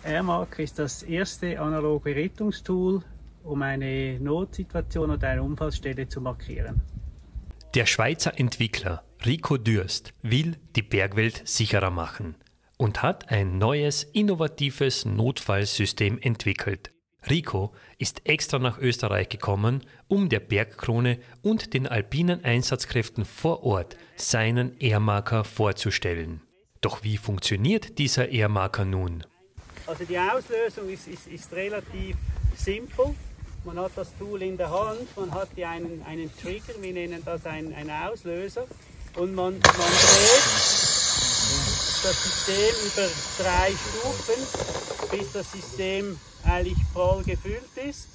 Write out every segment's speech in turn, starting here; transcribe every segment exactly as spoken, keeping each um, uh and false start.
Airmarker ist das erste analoge Rettungstool, um eine Notsituation oder eine Unfallstelle zu markieren. Der Schweizer Entwickler Rico Dürst will die Bergwelt sicherer machen und hat ein neues, innovatives Notfallsystem entwickelt. Rico ist extra nach Österreich gekommen, um der Bergkrone und den alpinen Einsatzkräften vor Ort seinen Airmarker vorzustellen. Doch wie funktioniert dieser Airmarker nun? Also die Auslösung ist, ist, ist relativ simpel. Man hat das Tool in der Hand, man hat hier einen, einen Trigger, wir nennen das einen, einen Auslöser, und man, man dreht das System über drei Stufen, bis das System eigentlich prall gefüllt ist.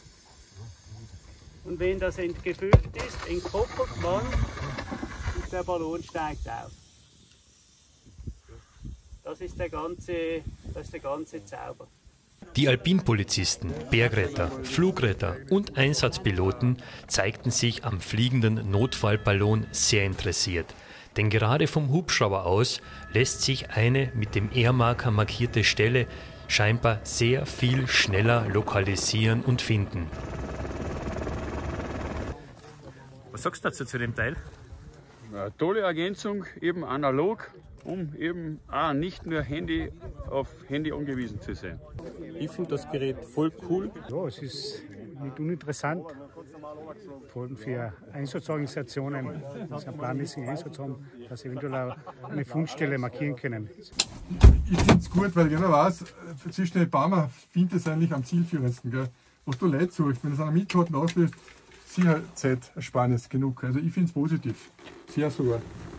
Und wenn das gefüllt ist, entkoppelt man und der Ballon steigt auf. Das ist der ganze, das ist der ganze Zauber. Die Alpinpolizisten, Bergretter, Flugretter und Einsatzpiloten zeigten sich am fliegenden Notfallballon sehr interessiert. Denn gerade vom Hubschrauber aus lässt sich eine mit dem Airmarker markierte Stelle scheinbar sehr viel schneller lokalisieren und finden. Was sagst du dazu zu dem Teil? Eine tolle Ergänzung, eben analog, um eben auch nicht nur Handy auf Handy angewiesen zu sein. Ich finde das Gerät voll cool. Ja, es ist nicht uninteressant, vor allem für Einsatzorganisationen, die einen planmäßigen Einsatz haben, dass sie eventuell auch eine Fundstelle markieren können. Ich finde es gut, weil jeder weiß, zwischen den Baumer findet es eigentlich am zielführendsten. Gell? Was du Leute suchst, wenn es einer Mietkarten auslöst, Sicherheitsersparnis genug. Also ich finde es positiv. Sehr sogar.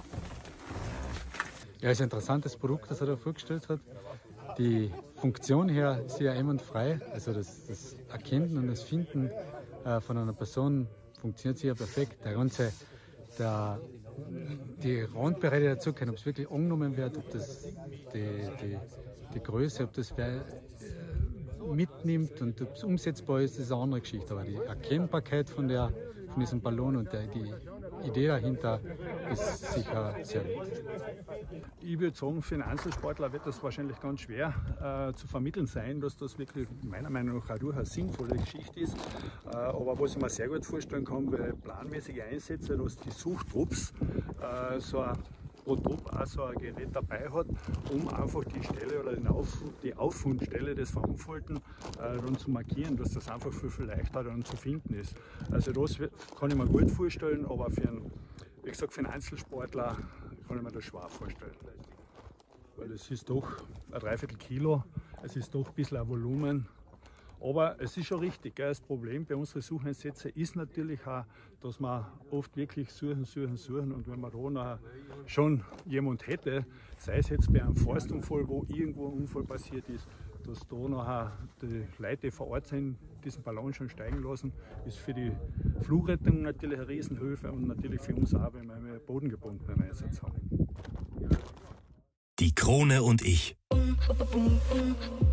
Ja, es ist ein interessantes Produkt, das er da vorgestellt hat. Die Funktion her ist ja einwandfrei. Also das, das Erkennen und das Finden äh, von einer Person funktioniert sehr perfekt. Der ganze, der, die Randbereiche dazu können, ob es wirklich angenommen wird, ob das die, die, die Größe, ob das wer äh, mitnimmt und ob es umsetzbar ist, das ist eine andere Geschichte. Aber die Erkennbarkeit von, der, von diesem Ballon und der, die Idee dahinter ist sicher sehr gut. Ich würde sagen, für einen Einzelsportler wird das wahrscheinlich ganz schwer äh, zu vermitteln sein, dass das wirklich meiner Meinung nach auch durchaus eine sinnvolle Geschichte ist. Äh, aber was ich mir sehr gut vorstellen kann, weil planmäßige Einsätze, dass die Suchtrupps äh, so ein pro Trupp auch so ein Gerät dabei hat, um einfach die Stelle oder den Auf, die Auffundstelle des Verunfallten äh, dann zu markieren, dass das einfach viel, viel leichter dann zu finden ist. Also das wird, kann ich mir gut vorstellen, aber für einen, wie gesagt, für einen Einzelsportler kann ich mir das schwer vorstellen. Weil es ist doch ein Dreiviertel Kilo, es ist doch ein bisschen ein Volumen. Aber es ist schon richtig, gell? Das Problem bei unseren Sucheinsätzen ist natürlich auch, dass wir oft wirklich suchen, suchen, suchen, und wenn man da noch schon jemand hätte, sei es jetzt bei einem Forstunfall, wo irgendwo ein Unfall passiert ist, dass da noch die Leute, die vor Ort sind, diesen Ballon schon steigen lassen, ist für die Flugrettung natürlich eine Riesenhilfe und natürlich für uns auch, wenn wir einen bodengebundenen Einsatz haben. Die Krone und ich.